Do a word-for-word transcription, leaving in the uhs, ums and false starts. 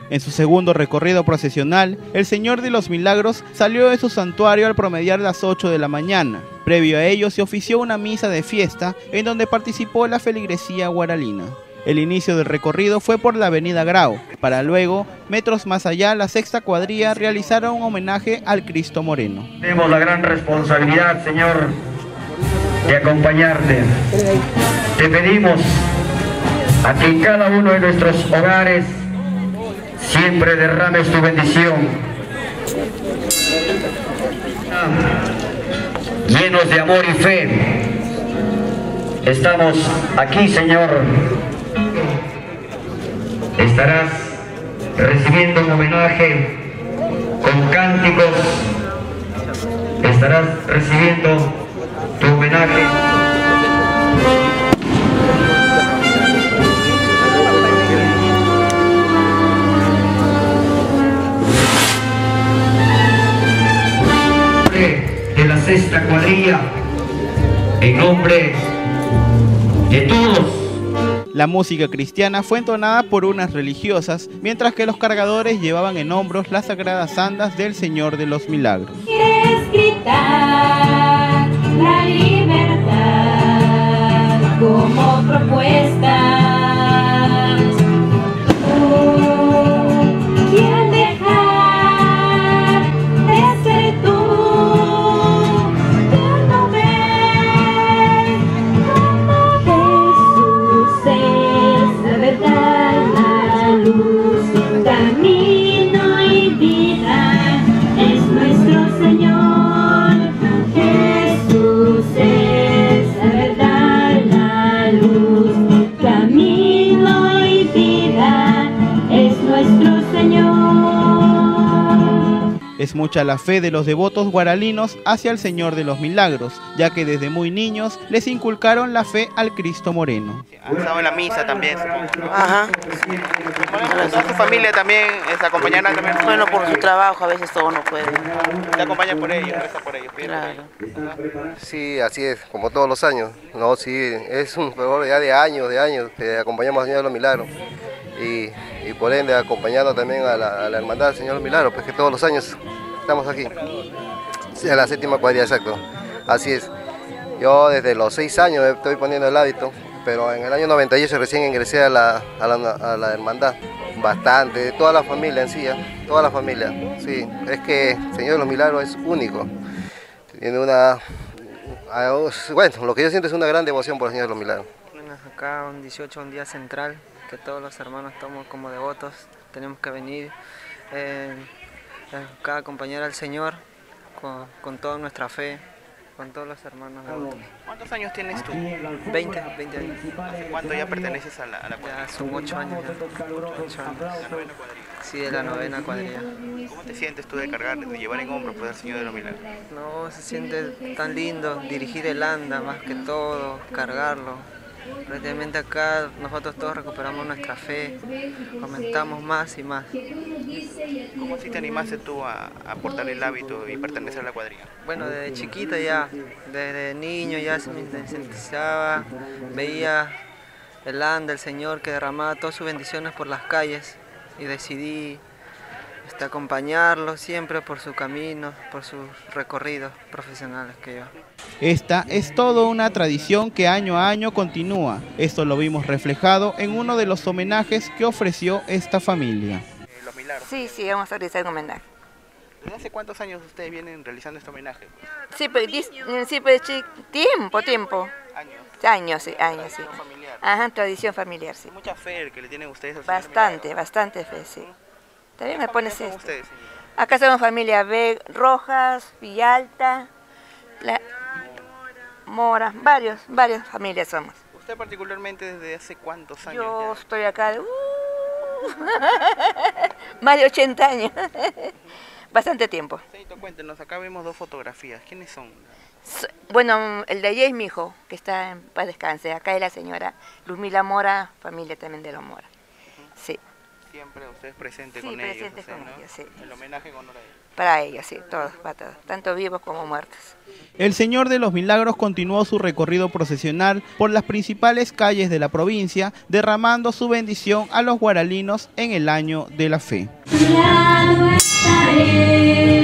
En su segundo recorrido procesional, el Señor de los Milagros salió de su santuario al promediar las ocho de la mañana. Previo a ello se ofició una misa de fiesta en donde participó la feligresía guaralina. El inicio del recorrido fue por la avenida Grau, para luego, metros más allá, la sexta cuadrilla realizara un homenaje al Cristo Moreno. Tenemos la gran responsabilidad, Señor, de acompañarte. Te pedimos a que en cada uno de nuestros hogares siempre derrames tu bendición, llenos de amor y fe. Estamos aquí, Señor. Estarás recibiendo un homenaje con cánticos. Estarás recibiendo tu homenaje. De la sexta cuadrilla, en nombre de todos. La música cristiana fue entonada por unas religiosas, mientras que los cargadores llevaban en hombros las sagradas andas del Señor de los Milagros. ¿Quieres gritar la libertad como propuesta? Es mucha la fe de los devotos guaralinos hacia el Señor de los Milagros, ya que desde muy niños les inculcaron la fe al Cristo Moreno. Han estado en la misa también, supongo, ¿no? Ajá. Bueno, ¿su familia también es acompañada también? Bueno, por su trabajo a veces todo no puede. ¿Te acompaña por ellos, reza por ellos? Claro. Sí, así es, como todos los años. No, sí, es un favor ya de años, de años que acompañamos al Señor de los Milagros. Y, y por ende acompañando también a la, a la hermandad del Señor de los Milagros, pues que todos los años estamos aquí. Sí, a la séptima cuadrilla, exacto. Así es. Yo desde los seis años estoy poniendo el hábito, pero en el año noventa y ocho recién ingresé a la, a la, a la hermandad. Bastante, de toda la familia en sí, ¿eh? Toda la familia. Sí, es que el Señor de los Milagros es único. Tiene una... Bueno, lo que yo siento es una gran devoción por el Señor de los Milagros. Bueno, acá un dieciocho, un día central, que todos los hermanos estamos como devotos, tenemos que venir eh, acá a acompañar al Señor con, con toda nuestra fe, con todos los hermanos devotos. ¿Cuántos años tienes tú? veinte, veinte años. ¿Hace cuánto ya perteneces a la, a la cuadrilla? Ya son ocho años ya. ocho años. ¿La novena cuadrilla? Sí, de la novena cuadrilla. ¿Cómo te sientes tú de cargar, de llevar en hombros pues, al Señor de los Milagros? No, se siente tan lindo dirigir el anda más que todo, cargarlo. Prácticamente acá nosotros todos recuperamos nuestra fe, aumentamos más y más. ¿Cómo así te animaste tú a, a portar el hábito y pertenecer a la cuadrilla? Bueno, desde chiquito ya, desde niño ya se me sensibilizaba, veía el anda, el Señor que derramaba todas sus bendiciones por las calles y decidí este, acompañarlo siempre por su camino, por sus recorridos profesionales que yo. Esta es toda una tradición que año a año continúa. Esto lo vimos reflejado en uno de los homenajes que ofreció esta familia. Eh, los Milagros. Sí, sí, vamos a realizar un homenaje. ¿Desde hace cuántos años ustedes vienen realizando este homenaje? Sí, pero, sí, pero tiempo, tiempo. Años. Años, sí, años, sí. Tradición familiar. Ajá, tradición familiar, sí. Mucha fe que le tienen ustedes al Señor Bastante, Milagros. bastante fe, sí. También me pones ¿Qué son esto. ustedes, señor? Acá somos familia B, Rojas, Villalta, la Mora, varios, varias familias somos. ¿Usted particularmente desde hace cuántos años? Yo ya? estoy acá de... Uh, más de ochenta años. Bastante tiempo. Señorito, cuéntenos, acá vemos dos fotografías. ¿Quiénes son? Bueno, el de allí es mi hijo, que está en paz descanse. Acá es la señora Luzmila Mora, familia también de los Mora. Sí. siempre ustedes presentes Sí, con presentes ellos, o sea, con ¿no? ellos, sí. El homenaje en honor a ellos. Para ellos, sí, todos, para todos, tanto vivos como muertos. El Señor de los Milagros continuó su recorrido procesional por las principales calles de la provincia, derramando su bendición a los guaralinos en el año de la fe. A tu lado estaré.